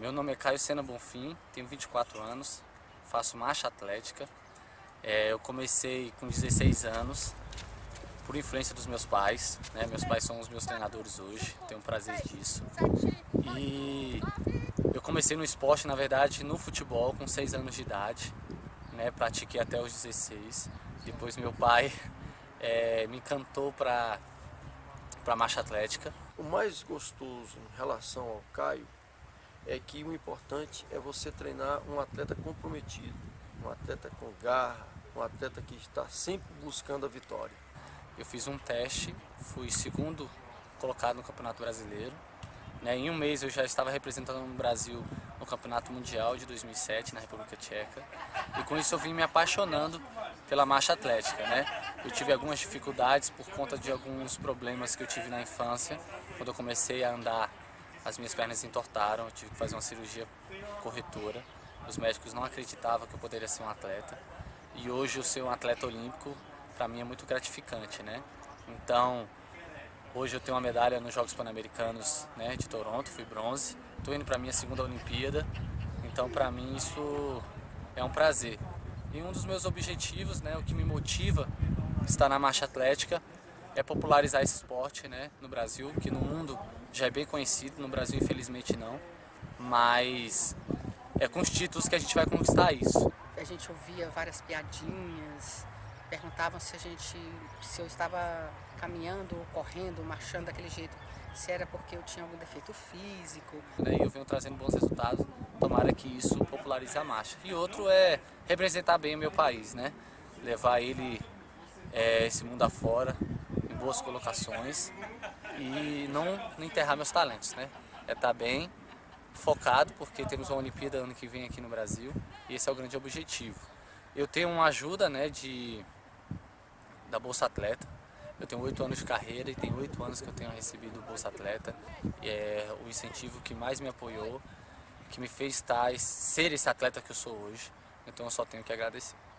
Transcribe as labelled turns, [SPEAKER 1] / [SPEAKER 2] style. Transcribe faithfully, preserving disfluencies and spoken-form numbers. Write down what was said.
[SPEAKER 1] Meu nome é Caio Sena Bonfim, tenho vinte e quatro anos, faço marcha atlética. É, eu comecei com dezesseis anos, por influência dos meus pais, né? Meus pais são os meus treinadores hoje, tenho prazer disso. E eu comecei no esporte, na verdade, no futebol, com seis anos de idade, né? Pratiquei até os dezesseis. Depois meu pai é, me encantou para para marcha atlética.
[SPEAKER 2] O mais gostoso em relação ao Caio é que o importante é você treinar um atleta comprometido, um atleta com garra, um atleta que está sempre buscando a vitória.
[SPEAKER 1] Eu fiz um teste, fui segundo colocado no Campeonato Brasileiro. Né? Em um mês eu já estava representando o Brasil no Campeonato Mundial de dois mil e sete, na República Tcheca. E com isso eu vim me apaixonando pela marcha atlética. Né? Eu tive algumas dificuldades por conta de alguns problemas que eu tive na infância. Quando eu comecei a andar, as minhas pernas entortaram, eu tive que fazer uma cirurgia corretora. Os médicos não acreditavam que eu poderia ser um atleta. E hoje eu ser um atleta olímpico, para mim é muito gratificante, né? Então, hoje eu tenho uma medalha nos Jogos Pan-Americanos, né, de Toronto, fui bronze. Estou indo para a minha segunda Olimpíada, então para mim isso é um prazer. E um dos meus objetivos, né, o que me motiva a estar na marcha atlética, é popularizar esse esporte, né, no Brasil, que no mundo já é bem conhecido, no Brasil infelizmente não, mas é com os títulos que a gente vai conquistar isso.
[SPEAKER 3] A gente ouvia várias piadinhas, perguntavam se a gente, se eu estava caminhando, correndo, marchando daquele jeito, se era porque eu tinha algum defeito físico.
[SPEAKER 1] E eu venho trazendo bons resultados, tomara que isso popularize a marcha. E outro é representar bem o meu país, né? Levar ele, é, esse mundo afora, em boas colocações e não, não enterrar meus talentos, né? É estar bem focado, porque temos uma Olimpíada ano que vem aqui no Brasil e esse é o grande objetivo. Eu tenho uma ajuda, né, de, da Bolsa Atleta. Eu tenho oito anos de carreira e tem oito anos que eu tenho recebido o Bolsa Atleta. E é o incentivo que mais me apoiou, que me fez estar, ser esse atleta que eu sou hoje. Então eu só tenho que agradecer.